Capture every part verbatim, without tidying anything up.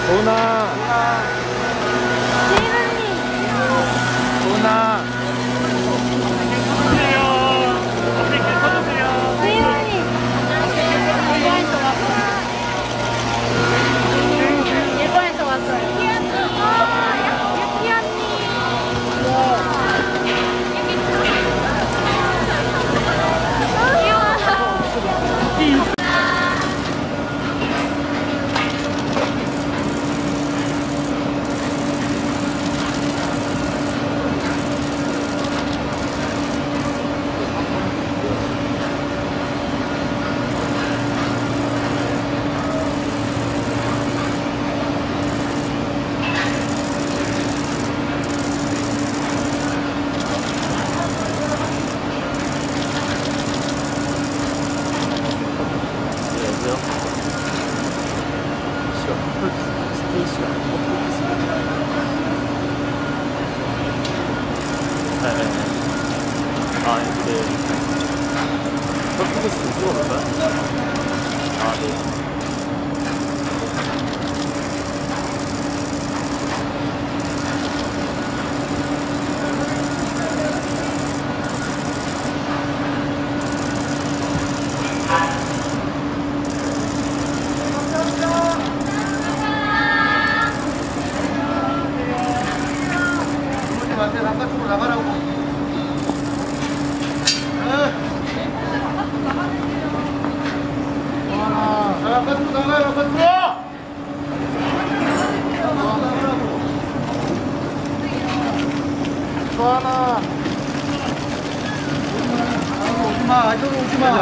도나. 도나. 주세요. 앞에 길 꺼주세요. 세윤이. 일본에서 왔어요. 일본에서 왔어요. 유키 언니. 귀여워. 스테이시가 네네. 아, 근데 퍼프기스 찍어볼까요? 아, 네. 바깥으로 나가라고. 아, 자, 바깥으로 나가요, 바깥으로! 나가라고. 좋아나. 오지 마, 이쪽으로 오지 마.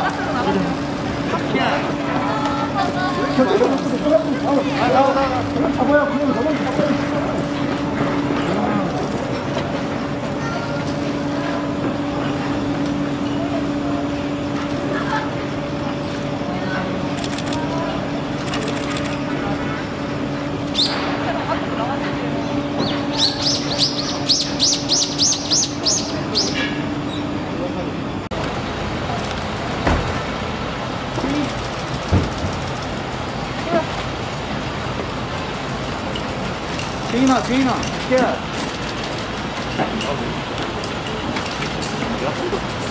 아, 나가, 나가. 그냥 잡아요, 그냥 잡아요. 제인아, 제인아, 깨. 아, 네.